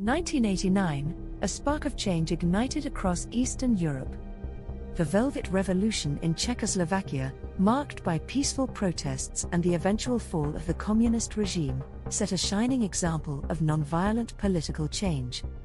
1989, a spark of change ignited across Eastern Europe. The Velvet Revolution in Czechoslovakia, marked by peaceful protests and the eventual fall of the communist regime, set a shining example of nonviolent political change.